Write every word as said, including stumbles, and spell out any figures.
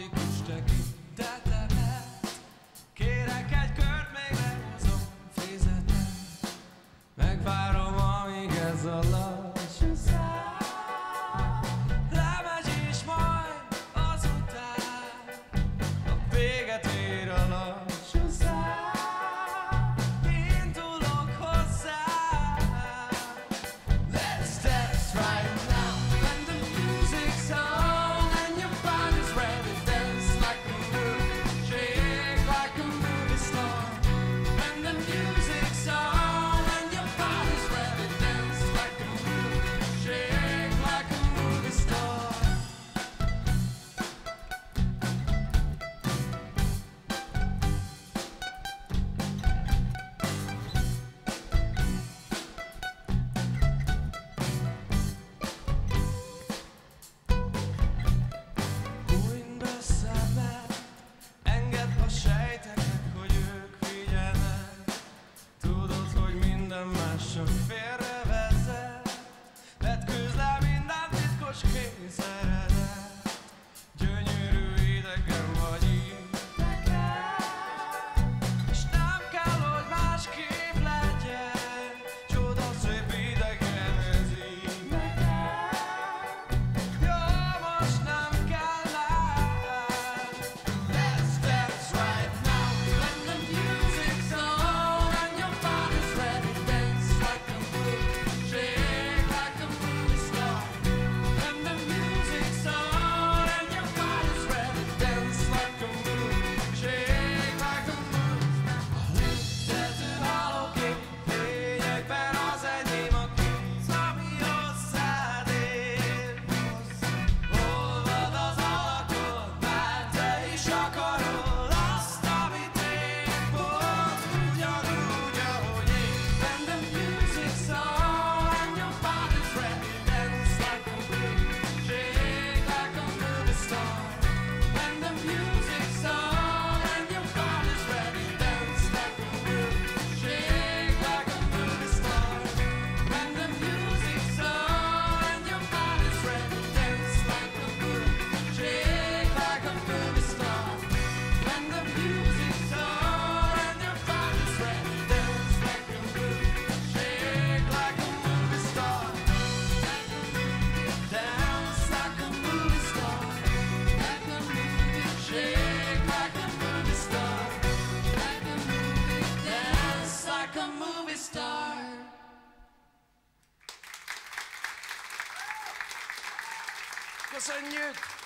romantikus tekintetemet. Kérek egy kört, még lehúzom fézetet. Megvárom, amíg ez a lassú szám lemegy, és majd azután a véget ér a lassú szám. Indulok hozzá. Let's dance right now. When the music's on and your body's ready, dance like a movie, shake like a movie star. When the music's on and your body's ready, dance like a movie, shake like a movie star. Hújnd be szemed, engedd a sejteket, hogy ők figyelnek. Tudod, hogy minden más csak félrevezet. Vetkőzz le minden titkos kényszeredet. Gyönyörű idegen vagy idegen, és nem kell, hogy másképp legyen. Csodaszép idegen, ez így nekem. Jó, most nem kell lát. Let's dance right now. When the music's on and your body's ready, dance like a movie, shake like a movie star. When the music's on and your body's ready, dance like a movie, shake like a movie. A létező halókép fényekben az enyém a kéz, ami hozzád ér. Olvad az alakod, már te is akarod azt, amit én, pont ugyanúgy, ahogy én. When the music's on and your body's ready, dance like a movie, shake like a movie star. When the music's on and your body's ready, dance like a movie, shake like a movie star. When the music's on and your body's ready, dance like a movie, shake like a movie star. When the music's on and your body's ready, dance like a movie, shake like a movie star. Dance like a movie star. Like a movie, shake like a movie star. Like a movie, dance like a movie star. Köszönjük!